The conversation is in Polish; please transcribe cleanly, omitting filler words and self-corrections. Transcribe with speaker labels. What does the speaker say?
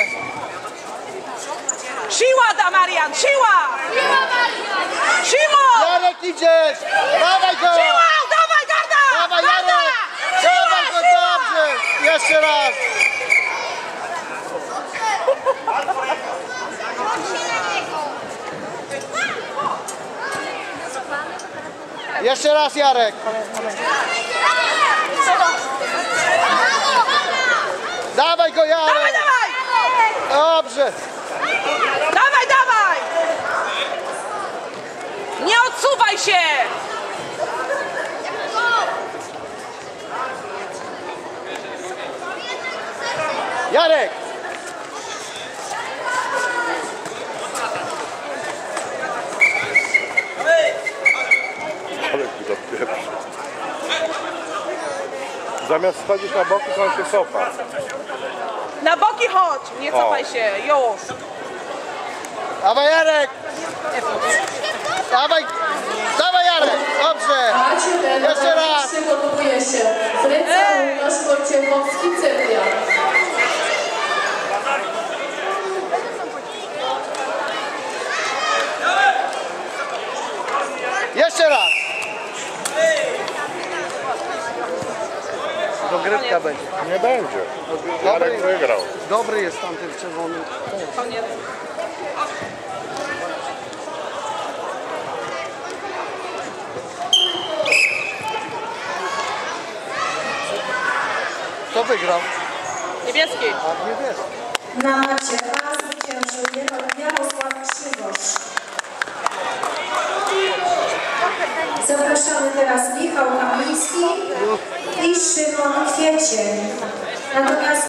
Speaker 1: Siła da, Marian, siła! Siła!
Speaker 2: Jarek, idziesz! Dawaj go!
Speaker 1: Siła! Dawaj, Garda!
Speaker 2: Dawaj, Jarek! Dawaj go, dobrze! Jeszcze raz! Jeszcze raz, Jarek! Dawaj go, Jarek!
Speaker 1: Dawaj, dawaj!
Speaker 2: Dobrze!
Speaker 1: Dawaj, dawaj! Nie odsuwaj się!
Speaker 2: Jarek!
Speaker 3: Ale tu zapieprz. Zamiast schodzić na boki, to on się cofa.
Speaker 1: Na boki chodź! Nie cofaj się, już!
Speaker 2: Dawaj, Jarek! Dawaj! Dawaj, Jarek! Dobrze! Jeszcze raz!
Speaker 4: Przygotowuje się Fryca na sporcie Wąski Cyprian.
Speaker 2: Jeszcze raz! Dogrywka będzie.
Speaker 3: Nie będzie. Jarek wygrał.
Speaker 2: Dobry jest tamten czerwony.
Speaker 1: Koniec.
Speaker 2: Kto wygrał?
Speaker 1: Niebieski.
Speaker 2: A nie wiesz.
Speaker 4: Na macie A zwyciężył Jarosław Krzywosz. Zapraszamy teraz Michał Kamiński i Szymon Kwiecień. Natomiast